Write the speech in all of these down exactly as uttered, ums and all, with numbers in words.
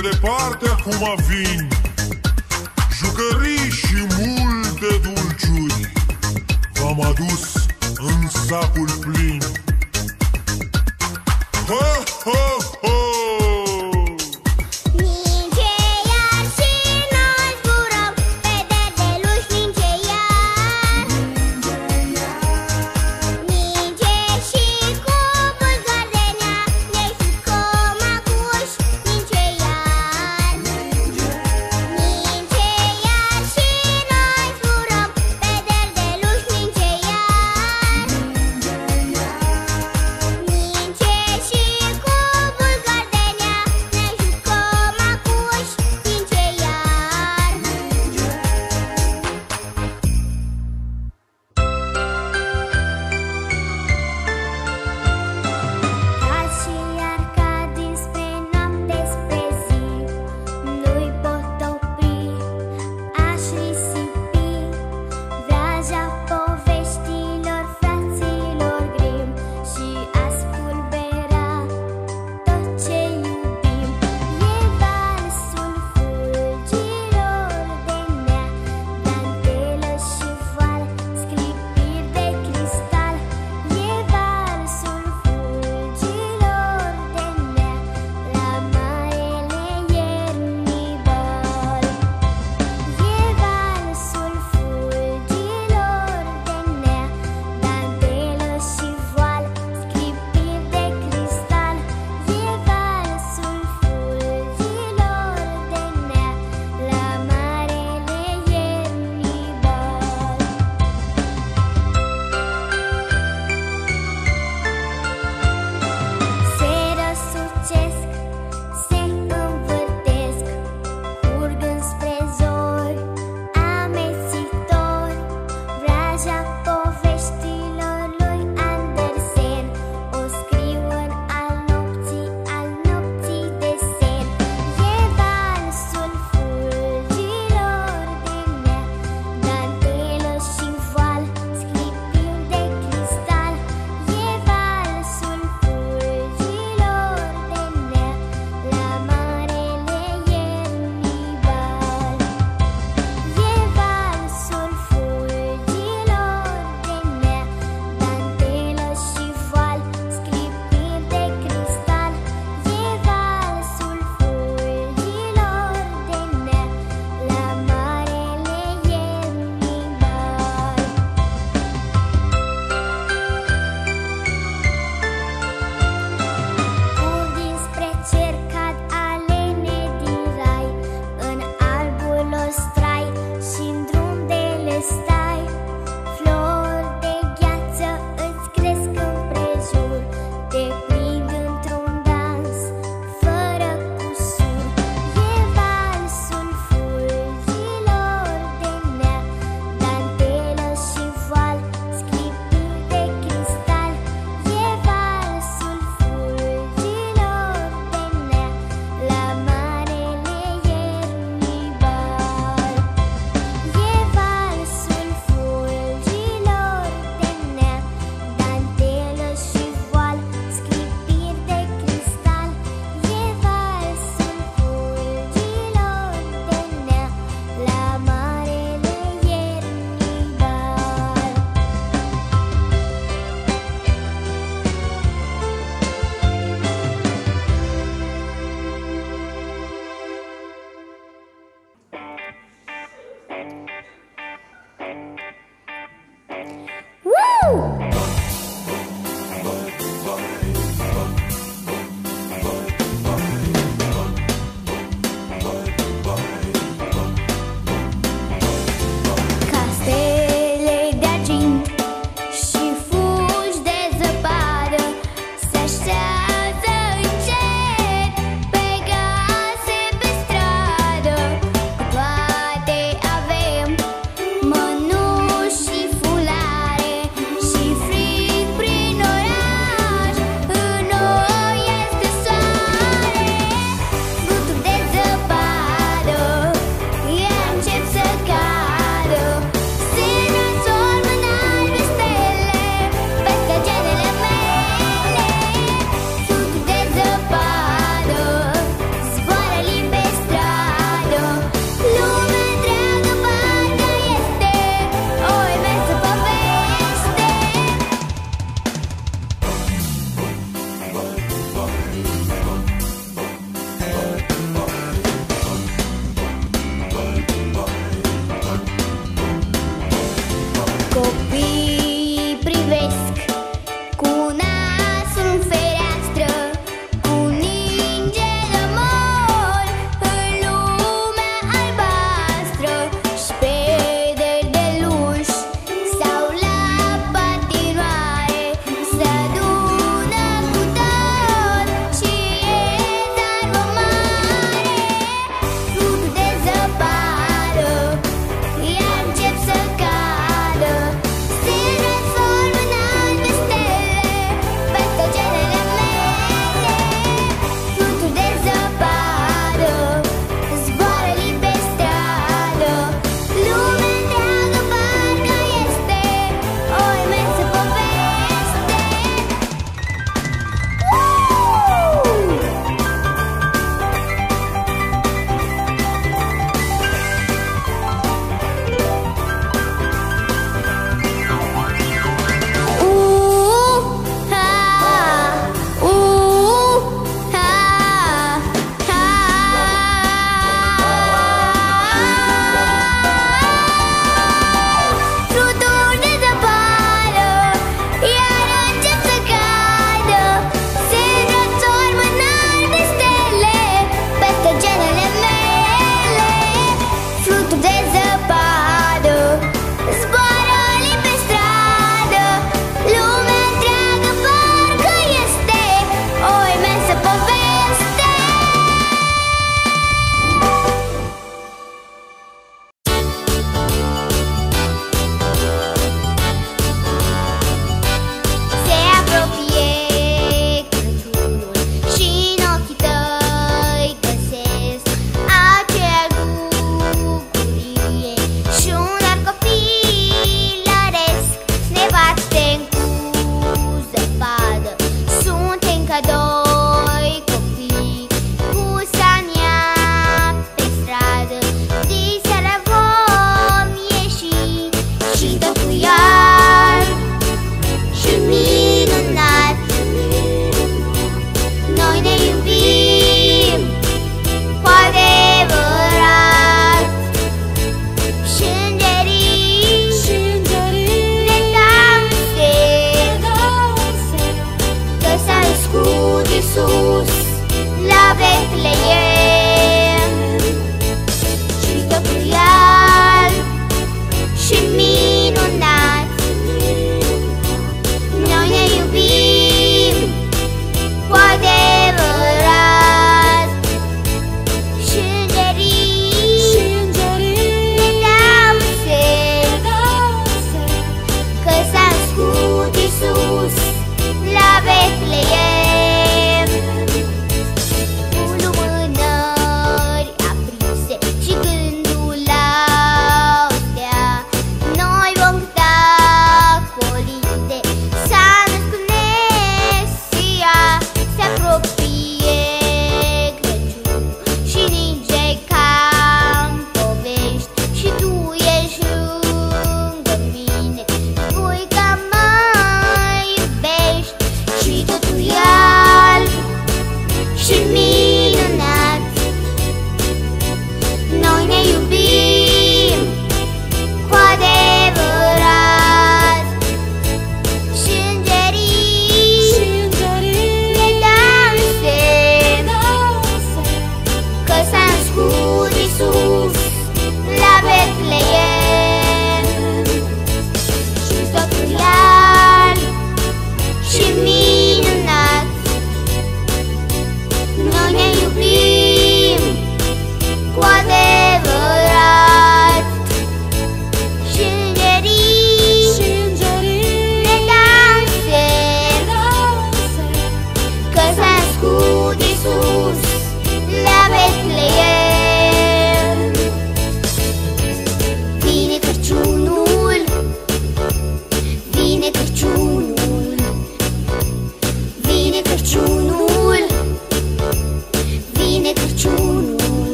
departe acum vin jucării și multe dulciuri. V-am adus în sacul plin. Ho, ho, ho! Ninge și cu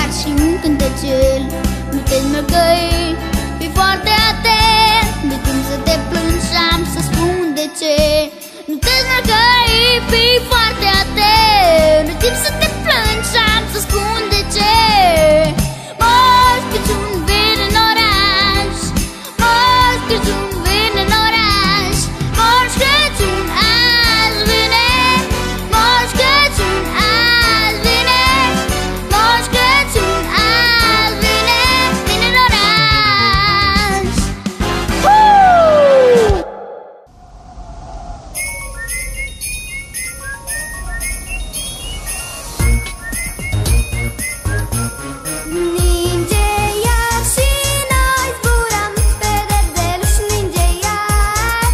iar și un cântecel. Nu te smărgăi, fii foarte atent, nu-i timp să te plângi și am să spun de ce. Nu te smărgăi, fii foarte atent, nu-i timp să te plângi și am să spun de ce. Moș Crăciun vine în oraș, Moș Crăciun vine în oraș, Moș Crăciun azi vine, Moș Crăciun azi vine, Moș Crăciun azi vine, vine în oraș. Woo! Ninge iar și noi zburăm pe derdeluș, ninge iar.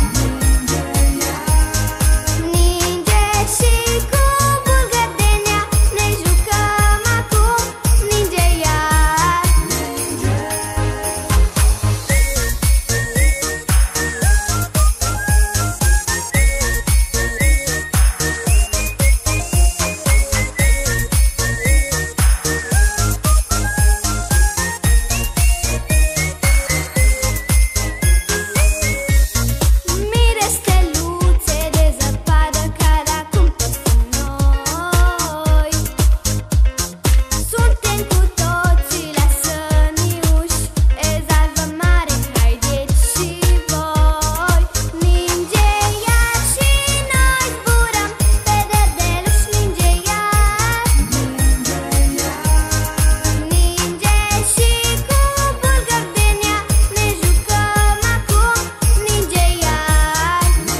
Ninge și cu bulgărdenia ne jucăm acum, ninge iar. Mire steluțe de zăpadă care acum peste noi. Suntem cu toții la săniuși, ezalvă mare, haideți și voi. Ninge iar și noi zburăm pe derdeluș, ninge iar. Ninge și cu bulgărdenia ne jucăm acum, ninge iar.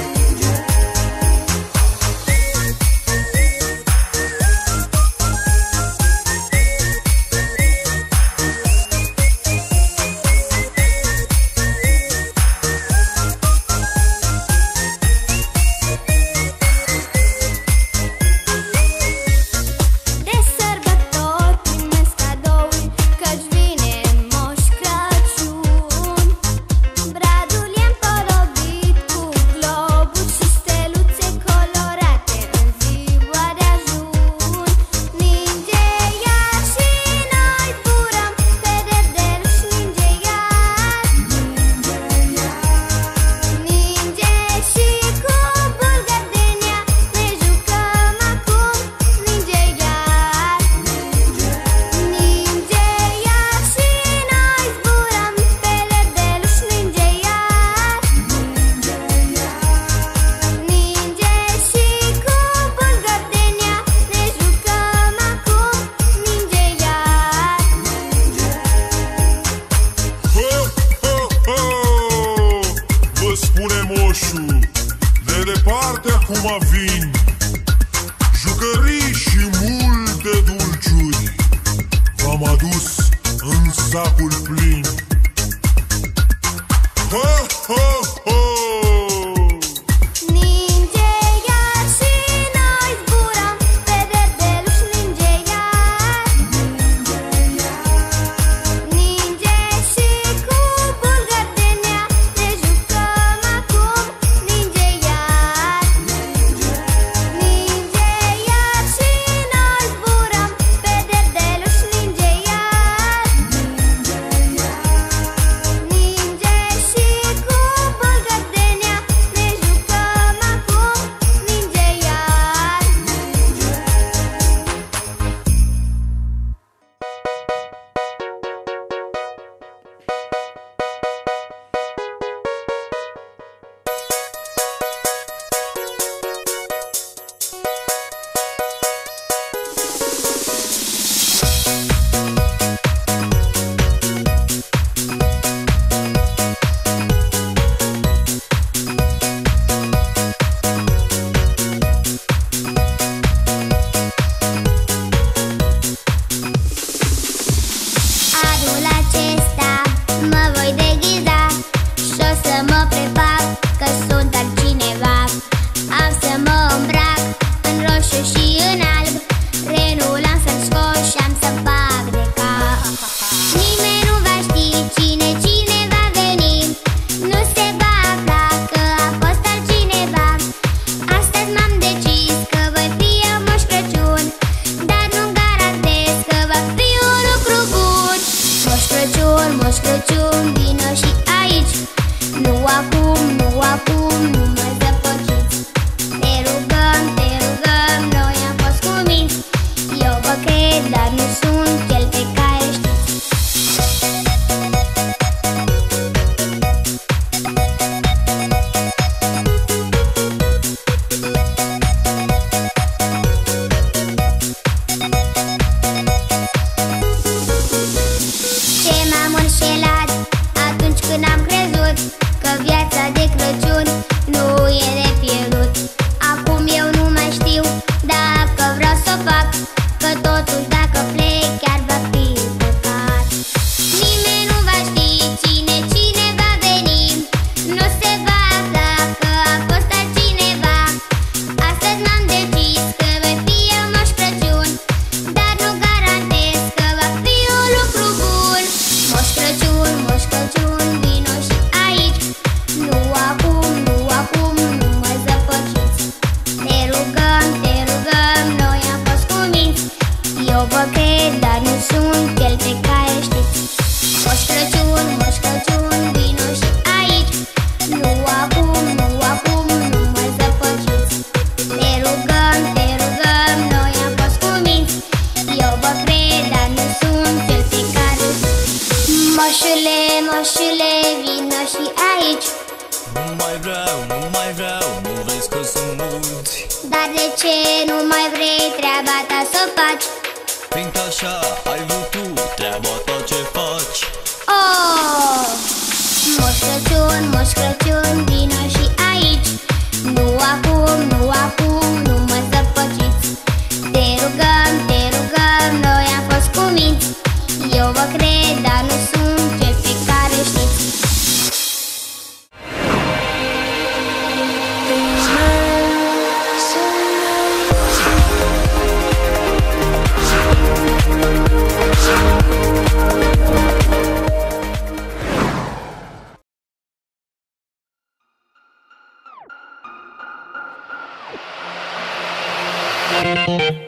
De sărbători primesc cadouri, căci vine Moș Crăciun. Bradul e împodobit cu globuri și steluțe colorate în ziua de ajun. Ninge iar și noi zburăm pe derdeluș, ninge iar. Ninge și cu bulgărdenia ne jucăm acum, ninge iar. Ninge iar și noi zburăm pe derdeluș, ninge iar. Ninge și cu bulgărdenia ne jucăm acum, ninge iar. Ho, ho, ho! Vă spune moșul, de departe acum vin jucării și multe dulciuri. V-am adus în sacul plin. Ho, ho, ho! Ninge iar și noi zburăm pe derdeluș, ninge iar. Ninge și cu bulgărdenia ne jucăm acum, ninge iar. acum, nu acum, nu mă zăpăciți. Te rugăm, te rugăm, noi am fost cuminți. Eu vă cred, dar nu sunt cel pe care știți. Ce m-am înșelat atunci când am crezut că viața de Crăciun nu e de pierdut. Acum eu nu mai știu dacă vreau să o fac, că totuși dacă plec chiar va fi păcat. Nimeni nu va ști cine, cine va veni, nu se va afla că a fost altcineva. Astăzi m-am decis că voi fi eu Moș Crăciun, dar nu garantez că va fi un lucru bun. Moș Crăciun, Moș Crăciun, vino și aici. Nu acum, nu acum, nu mă zăpăciți. Te rugăm, te rugăm, noi am fost cuminți. Eu vă cred, dar nu sunt cel pe care știți. Moș Crăciun, Moș Crăciun, vino și aici. Nu acum, nu acum, nu mă zăpăciți. Te rugăm, te rugăm, noi am fost cuminți. Eu vă cred, dar nu sunt cel pe care știți. Moșule, moșule, vino și aici. Nu mai vreau, nu mai vreau, nu vezi că sunt mulți. Dar de ce nu mai vrei treaba ta să o faci? Fiindcă așa ai vrut tu, treaba ta ce faci. Oh! Moș Crăciun, Moș Crăciun, vino și aici. Nu acum, nu acum, nu mă zăpăciți. Te rugăm, te rugăm, noi am fost cuminți. Eu vă cred, dar nu sunt cel pe care știți. Thank you.